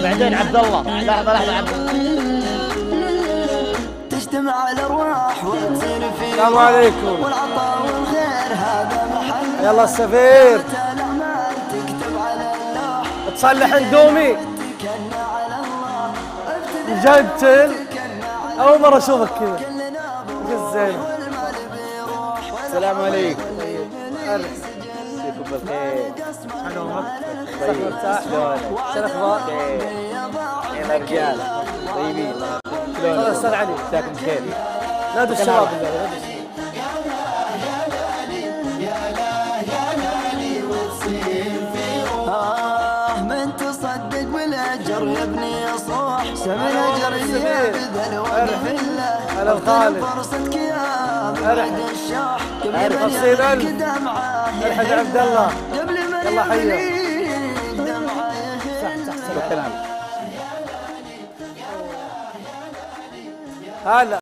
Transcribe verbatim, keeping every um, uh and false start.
بعدين عبد الله، لحظة لحظة عبد الله. تجتمع الارواح وتصير في السلام عليكم. والعطاء والخير هذا محل. يلا السفير الاعمال تكتب على اللوح. تصلح اندومي. مجنتل اول مرة اشوفك كذا. زين. السلام عليكم. يعطيكم بالخير. شلون امك؟ طيب مرتاح؟ شلونك؟ شو الاخبار؟ يا رجال طيبين. شلونك؟ تفضل استاذ علي. مساكم بخير. نادوا الشباب بالله. آه من تصدق بالاجر يبني صوح. سمع الاجر يبذل وقفله. هلا وخالد. فرصتك يا بعد الشاح. قبل ما خمسين ألف. يبدا معاه الحج عبد الله. قبل ما يلا حيه. يبدا معاه الكلام. هلا.